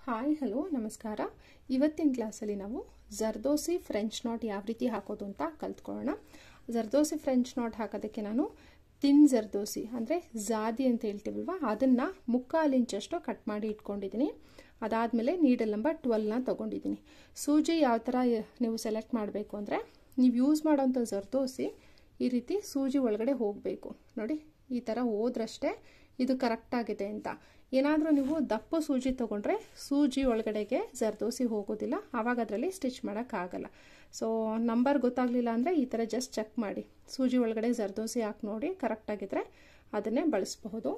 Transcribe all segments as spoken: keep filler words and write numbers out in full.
Hi hello ನಮಸ್ಕಾರ. ಇವತ್ತಿನ ಕ್ಲಾಸಲ್ಲಿ ನಾವು ಜರ್ದೋಸಿ ಫ್ರೆಂಚ್ ನಾಟ್ ಯಾವ ರೀತಿ ಹಾಕೋದು ಅಂತ ಕಲ್ತ್ಕೊಳ್ಳೋಣ. ಜರ್ದೋಸಿ ಫ್ರೆಂಚ್ ನಾಟ್ ಹಾಕೋದಕ್ಕೆ ನಾನು ತಿನ್ ಜರ್ದೋಸಿ ಅಂದರೆ ಜಾದಿ ಅಂತ ಹೇಳ್ತೀವಲ್ವ, ಅದನ್ನು ಮುಕ್ಕಾಲು ಇಂಚಷ್ಟು ಕಟ್ ಮಾಡಿ ಇಟ್ಕೊಂಡಿದ್ದೀನಿ. ಅದಾದಮೇಲೆ ನೀಡಲ್ ನಂಬರ್ ಟ್ವೆಲ್ವ್ನ ತೊಗೊಂಡಿದ್ದೀನಿ. ಸೂಜಿ ಯಾವ ಥರ ನೀವು ಸೆಲೆಕ್ಟ್ ಮಾಡಬೇಕು ಅಂದರೆ, ನೀವು ಯೂಸ್ ಮಾಡೋಂಥ ಜರ್ದೋಸಿ ಈ ರೀತಿ ಸೂಜಿ ಒಳಗಡೆ ಹೋಗಬೇಕು. ನೋಡಿ, ಈ ಥರ ಹೋದ್ರಷ್ಟೇ ಇದು ಕರೆಕ್ಟಾಗಿದೆ ಅಂತ. ಏನಾದರೂ ನೀವು ದಪ್ಪ ಸೂಜಿ ತೊಗೊಂಡ್ರೆ ಸೂಜಿ ಒಳಗಡೆಗೆ ಜರ್ದೋಸಿ ಹೋಗೋದಿಲ್ಲ, ಆವಾಗ ಅದರಲ್ಲಿ ಸ್ಟಿಚ್ ಮಾಡೋಕ್ಕಾಗಲ್ಲ. ಸೊ ನಂಬರ್ ಗೊತ್ತಾಗಲಿಲ್ಲ ಅಂದರೆ ಈ ಥರ ಜಸ್ಟ್ ಚೆಕ್ ಮಾಡಿ, ಸೂಜಿ ಒಳಗಡೆ ಜರ್ದೋಸಿ ಹಾಕಿ ನೋಡಿ, ಕರೆಕ್ಟಾಗಿದ್ದರೆ ಅದನ್ನೇ ಬಳಸಬಹುದು.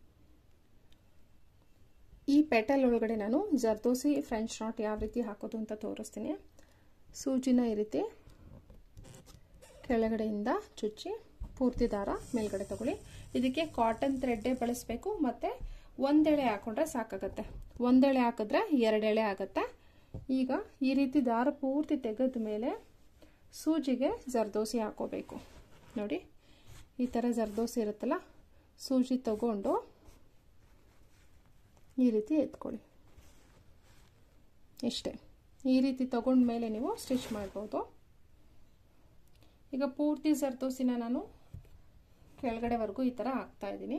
ಈ ಪೆಟಲ್ ಒಳಗಡೆ ನಾನು ಜರ್ದೋಸಿ ಫ್ರೆಂಚ್ ನಾಟ್ ಯಾವ ರೀತಿ ಹಾಕೋದು ಅಂತ ತೋರಿಸ್ತೀನಿ. ಸೂಜಿನ ಈ ರೀತಿ ಕೆಳಗಡೆಯಿಂದ ಚುಚ್ಚಿ ಪೂರ್ತಿ ದಾರ ಮೇಲ್ಗಡೆ ತಗೊಳ್ಳಿ. ಇದಕ್ಕೆ ಕಾಟನ್ ಥ್ರೆಡ್ಡೇ ಬಳಸಬೇಕು, ಮತ್ತು ಒಂದೆಳೆ ಹಾಕೊಂಡ್ರೆ ಸಾಕಾಗತ್ತೆ. ಒಂದೆಳೆ ಹಾಕಿದ್ರೆ ಎರಡೆಳೆ ಆಗುತ್ತೆ. ಈಗ ಈ ರೀತಿ ದಾರ ಪೂರ್ತಿ ತೆಗೆದ ಮೇಲೆ ಸೂಜಿಗೆ ಜರ್ದೋಸಿ ಹಾಕೋಬೇಕು. ನೋಡಿ, ಈ ಥರ ಜರ್ದೋಸಿ ಇರುತ್ತಲ್ಲ, ಸೂಜಿ ತಗೊಂಡು ಈ ರೀತಿ ಎತ್ಕೊಳ್ಳಿ. ಇಷ್ಟೇ. ಈ ರೀತಿ ತಗೊಂಡ್ಮೇಲೆ ನೀವು ಸ್ಟಿಚ್ ಮಾಡ್ಬೋದು. ಈಗ ಪೂರ್ತಿ ಜರ್ದೋಸಿನ ನಾನು ಕೆಳಗಡೆವರೆಗೂ ಈ ಥರ ಹಾಕ್ತಾ ಇದ್ದೀನಿ.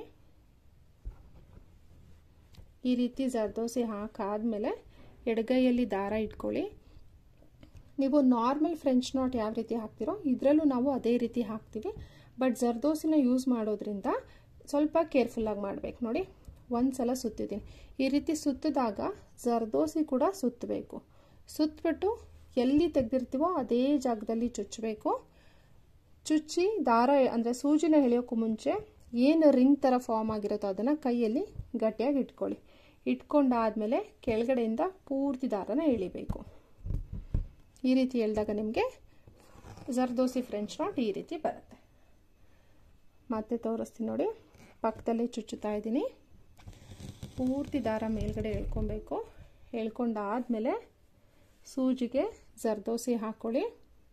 ಈ ರೀತಿ ಜರ್ದೋಸಿ ಹಾಕಾದ್ಮೇಲೆ ಎಡಗೈಯಲ್ಲಿ ದಾರ ಇಟ್ಕೊಳ್ಳಿ. ನೀವು ನಾರ್ಮಲ್ ಫ್ರೆಂಚ್ ನಾಟ್ ಯಾವ ರೀತಿ ಹಾಕ್ತಿರೋ ಇದರಲ್ಲೂ ನಾವು ಅದೇ ರೀತಿ ಹಾಕ್ತೀವಿ. ಬಟ್ ಜರ್ದೋಸಿನ ಯೂಸ್ ಮಾಡೋದ್ರಿಂದ ಸ್ವಲ್ಪ ಕೇರ್ಫುಲ್ಲಾಗಿ ಮಾಡಬೇಕು. ನೋಡಿ, ಒಂದು ಸಲ ಸುತ್ತಿದ್ದೀನಿ. ಈ ರೀತಿ ಸುತ್ತಿದಾಗ ಜರ್ದೋಸಿ ಕೂಡ ಸುತ್ತಬೇಕು. ಸುತ್ತಬಿಟ್ಟು ಎಲ್ಲಿ ತೆಗೆದಿರ್ತೀವೋ ಅದೇ ಜಾಗದಲ್ಲಿ ಚುಚ್ಚಬೇಕು. ಚುಚ್ಚಿ ದಾರ ಅಂದರೆ ಸೂಜಿನ ಎಳೆಯೋಕ್ಕೂ ಮುಂಚೆ ಏನು ರಿಂಗ್ ಥರ ಫಾರ್ಮ್ ಆಗಿರುತ್ತೋ ಅದನ್ನು ಕೈಯಲ್ಲಿ ಗಟ್ಟಿಯಾಗಿ ಇಟ್ಕೊಳ್ಳಿ. ಇಟ್ಕೊಂಡಾದಮೇಲೆ ಕೆಳಗಡೆಯಿಂದ ಪೂರ್ತಿ ದಾರನ ಎಳಿಬೇಕು. ಈ ರೀತಿ ಎಳೆದಾಗ ನಿಮಗೆ ಜರ್ದೋಸಿ ಫ್ರೆಂಚ್ ನಾಟ್ ಈ ರೀತಿ ಬರುತ್ತೆ. ಮತ್ತೆ ತೋರಿಸ್ತೀನಿ ನೋಡಿ, ಪಕ್ಕದಲ್ಲೇ ಚುಚ್ಚುತ್ತಾ ಇದ್ದೀನಿ. ಪೂರ್ತಿ ದಾರ ಮೇಲ್ಗಡೆ ಎಳ್ಕೊಬೇಕು. ಎಳ್ಕೊಂಡಾದಮೇಲೆ ಸೂಜಿಗೆ ಜರ್ದೋಸಿ ಹಾಕ್ಕೊಳ್ಳಿ.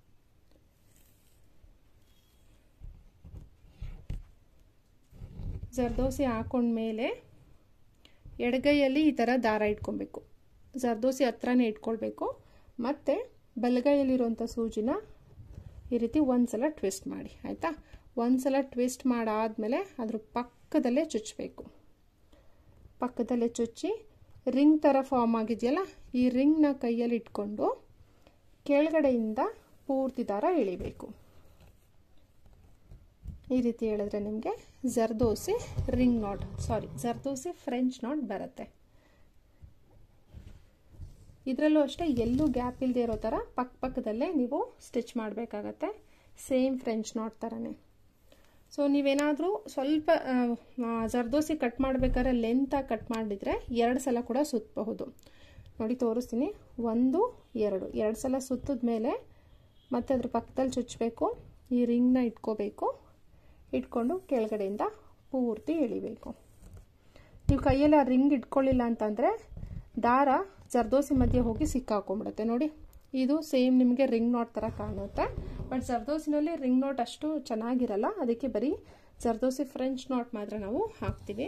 ಜರ್ದೋಸಿ ಹಾಕೊಂಡ್ಮೇಲೆ ಎಡಗೈಯಲ್ಲಿ ಈ ಥರ ದಾರ ಇಟ್ಕೊಬೇಕು. ಜರ್ದೋಸಿ ಹತ್ರನೇ ಇಟ್ಕೊಳ್ಬೇಕು. ಮತ್ತು ಬಲಗೈಯಲ್ಲಿರುವಂಥ ಸೂಜಿನ ಈ ರೀತಿ ಒಂದು ಸಲ ಟ್ವಿಸ್ಟ್ ಮಾಡಿ, ಆಯಿತಾ? ಒಂದು ಸಲ ಟ್ವಿಸ್ಟ್ ಮಾಡಾದಮೇಲೆ ಅದ್ರ ಪಕ್ಕದಲ್ಲೇ ಚುಚ್ಚಬೇಕು. ಪಕ್ಕದಲ್ಲೇ ಚುಚ್ಚಿ ರಿಂಗ್ ಥರ ಫಾರ್ಮ್ ಆಗಿದೆಯಲ್ಲ, ಈ ರಿಂಗ್ನ ಕೈಯಲ್ಲಿ ಇಟ್ಕೊಂಡು ಕೆಳಗಡೆಯಿಂದ ಪೂರ್ತಿ ದಾರ ಎಳಿಬೇಕು. ಈ ರೀತಿ ಹೇಳಿದ್ರೆ ನಿಮಗೆ zardozi ring knot sorry zardozi French knot ಬರುತ್ತೆ. ಇದರಲ್ಲೂ ಅಷ್ಟೇ, ಎಲ್ಲೂ ಗ್ಯಾಪ್ ಇಲ್ಲದೆ ಇರೋ ಥರ ಪಕ್ಕ ಪಕ್ಕದಲ್ಲೇ ನೀವು ಸ್ಟಿಚ್ ಮಾಡಬೇಕಾಗತ್ತೆ, ಸೇಮ್ ಫ್ರೆಂಚ್ ನಾಟ್ ಥರನೇ. ಸೊ ನೀವೇನಾದರೂ ಸ್ವಲ್ಪ ಜರ್ದೋಸಿ ಕಟ್ ಮಾಡಬೇಕಾದ್ರೆ ಲೆಂತಾಗಿ ಕಟ್ ಮಾಡಿದರೆ ಎರಡು ಸಲ ಕೂಡ ಸುತ್ತಬಹುದು. ನೋಡಿ, ತೋರಿಸ್ತೀನಿ. ಒಂದು ಎರಡು ಎರಡು ಸಲ ಸುತ್ತಿದ ಮೇಲೆ ಮತ್ತೆ ಅದ್ರ ಪಕ್ಕದಲ್ಲಿ ಚುಚ್ಚಬೇಕು. ಈ ರಿಂಗ್ನ ಇಟ್ಕೋಬೇಕು. ಇಟ್ಕೊಂಡು ಕೆಳಗಡೆಯಿಂದ ಪೂರ್ತಿ ಎಳಿಬೇಕು. ನೀವು ಕೈಯಲ್ಲಿ ಆ ರಿಂಗ್ ಇಟ್ಕೊಳ್ಳಿಲ್ಲ ಅಂತಂದರೆ ದಾರ ಜರ್ದೋಸಿ ಮಧ್ಯೆ ಹೋಗಿ ಸಿಕ್ಕಾಕೊಂಡ್ಬಿಡುತ್ತೆ. ನೋಡಿ, ಇದು ಸೇಮ್ ನಿಮಗೆ ರಿಂಗ್ ನಾಟ್ ಥರ ಕಾಣುತ್ತೆ. ಬಟ್ ಜರ್ದೋಸಿನಲ್ಲಿ ರಿಂಗ್ ನಾಟ್ ಅಷ್ಟು ಚೆನ್ನಾಗಿರಲ್ಲ, ಅದಕ್ಕೆ ಬರೀ ಜರ್ದೋಸಿ ಫ್ರೆಂಚ್ ನಾಟ್ ಮಾತ್ರ ನಾವು ಹಾಕ್ತೀವಿ.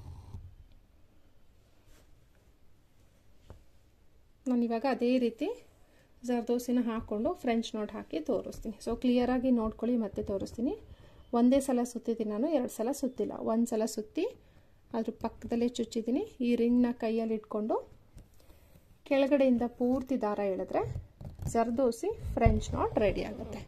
ನಾನಿವಾಗ ಅದೇ ರೀತಿ ಜರ್ದೋಸಿನ ಹಾಕ್ಕೊಂಡು ಫ್ರೆಂಚ್ ನಾಟ್ ಹಾಕಿ ತೋರಿಸ್ತೀನಿ. ಸೊ ಕ್ಲಿಯರಾಗಿ ನೋಡ್ಕೊಳ್ಳಿ, ಮತ್ತೆ ತೋರಿಸ್ತೀನಿ. ಒಂದೇ ಸಲ ಸುತ್ತಿದ್ದೀನಿ ನಾನು, ಎರಡು ಸಲ ಸುತ್ತಿಲ್ಲ. ಒಂದು ಸಲ ಸುತ್ತಿ ಅದ್ರ ಪಕ್ಕದಲ್ಲೇ ಚುಚ್ಚಿದ್ದೀನಿ. ಈ ರಿಂಗ್ನ ಕೈಯಲ್ಲಿ ಇಟ್ಕೊಂಡು ಕೆಳಗಡೆಯಿಂದ ಪೂರ್ತಿ ದಾರ ಎಳೆದ್ರೆ ಜರ್ದೋಸಿ ಫ್ರೆಂಚ್ ನಾಟ್ ರೆಡಿ ಆಗುತ್ತೆ.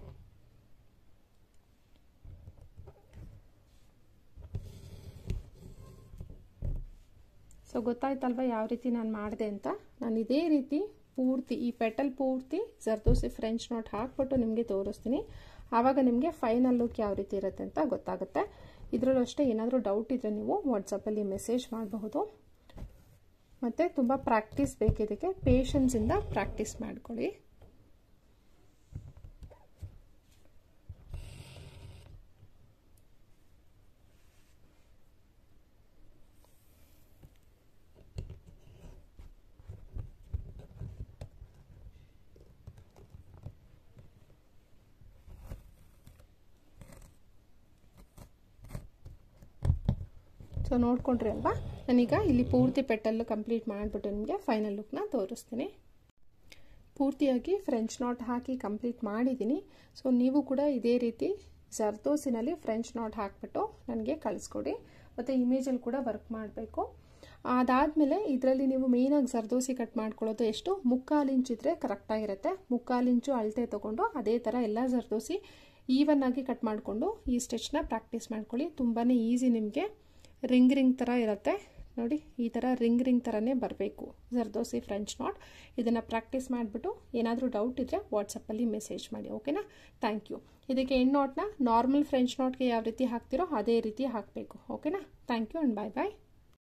ಸೊ ಗೊತ್ತಾಯ್ತಲ್ವ ಯಾವ ರೀತಿ ನಾನು ಮಾಡಿದೆ ಅಂತ. ನಾನು ಇದೇ ರೀತಿ ಪೂರ್ತಿ ಈ ಪೆಟಲ್ ಪೂರ್ತಿ ಜರ್ದೋಸಿ ಫ್ರೆಂಚ್ ನಾಟ್ ಹಾಕ್ಬಿಟ್ಟು ನಿಮಗೆ ತೋರಿಸ್ತೀನಿ. ಆವಾಗ ನಿಮಗೆ ಫೈನಲ್ ಲುಕ್ ಯಾವ ರೀತಿ ಇರುತ್ತೆ ಅಂತ ಗೊತ್ತಾಗುತ್ತೆ. ಇದರಲ್ಲೂ ಅಷ್ಟೇ, ಏನಾದರೂ ಡೌಟ್ ಇದ್ದರೆ ನೀವು ವಾಟ್ಸಪ್ಪಲ್ಲಿ ಮೆಸೇಜ್ ಮಾಡಬಹುದು. ಮತ್ತು ತುಂಬ ಪ್ರಾಕ್ಟೀಸ್ ಬೇಕಿದ್ದಕ್ಕೆ, ಪೇಷನ್ಸಿಂದ ಪ್ರಾಕ್ಟೀಸ್ ಮಾಡ್ಕೊಳ್ಳಿ. ಸೊ ನೋಡ್ಕೊಂಡ್ರಿ ಅಲ್ವಾ, ನಾನೀಗ ಇಲ್ಲಿ ಪೂರ್ತಿ ಪೆಟಲ್ಲು ಕಂಪ್ಲೀಟ್ ಮಾಡಿಬಿಟ್ಟು ನಿಮಗೆ ಫೈನಲ್ ಲುಕ್ನ ತೋರಿಸ್ತೀನಿ. ಪೂರ್ತಿಯಾಗಿ ಫ್ರೆಂಚ್ ನಾಟ್ ಹಾಕಿ ಕಂಪ್ಲೀಟ್ ಮಾಡಿದ್ದೀನಿ. ಸೊ ನೀವು ಕೂಡ ಇದೇ ರೀತಿ ಜರ್ದೋಸಿನಲ್ಲಿ ಫ್ರೆಂಚ್ ನಾಟ್ ಹಾಕ್ಬಿಟ್ಟು ನನಗೆ ಕಳಿಸ್ಕೊಡಿ. ಮತ್ತು ಇಮೇಜಲ್ಲಿ ಕೂಡ ವರ್ಕ್ ಮಾಡಬೇಕು. ಅದಾದಮೇಲೆ ಇದರಲ್ಲಿ ನೀವು ಮೇಯ್ನಾಗಿ ಜರ್ದೋಸಿ ಕಟ್ ಮಾಡ್ಕೊಳ್ಳೋದು ಎಷ್ಟು, ಮುಕ್ಕಾಲು ಇಂಚ್ ಇದ್ದರೆ ಕರೆಕ್ಟಾಗಿರುತ್ತೆ. ಮುಕ್ಕಾಲು ಇಂಚು ಅಳತೆ ತೊಗೊಂಡು ಅದೇ ಥರ ಎಲ್ಲ ಜರ್ದೋಸಿ ಈವನ್ ಆಗಿ ಕಟ್ ಮಾಡಿಕೊಂಡು ಈ ಸ್ಟಿಚ್ನ ಪ್ರಾಕ್ಟೀಸ್ ಮಾಡ್ಕೊಳ್ಳಿ. ತುಂಬಾ ಈಸಿ, ನಿಮಗೆ ರಿಂಗ್ ರಿಂಗ್ ಥರ ಇರುತ್ತೆ ನೋಡಿ. ಈ ಥರ ರಿಂಗ್ ರಿಂಗ್ ಥರನೇ ಬರಬೇಕು ಜರ್ದೋಸಿ ಫ್ರೆಂಚ್ ನಾಟ್. ಇದನ್ನು ಪ್ರಾಕ್ಟೀಸ್ ಮಾಡಿಬಿಟ್ಟು ಏನಾದರೂ ಡೌಟ್ ಇದ್ದರೆ ವಾಟ್ಸಪ್ಪಲ್ಲಿ ಮೆಸೇಜ್ ಮಾಡಿ. ಓಕೆನಾ? Thank you. ಇದಕ್ಕೆ ಎಂಡ್ ನಾಟ್ನ ನಾರ್ಮಲ್ ಫ್ರೆಂಚ್ ನಾಟ್ಗೆ ಯಾವ ರೀತಿ ಹಾಕ್ತಿರೋ ಅದೇ ರೀತಿ ಹಾಕಬೇಕು. ಓಕೆನಾ? Thank you and bye bye.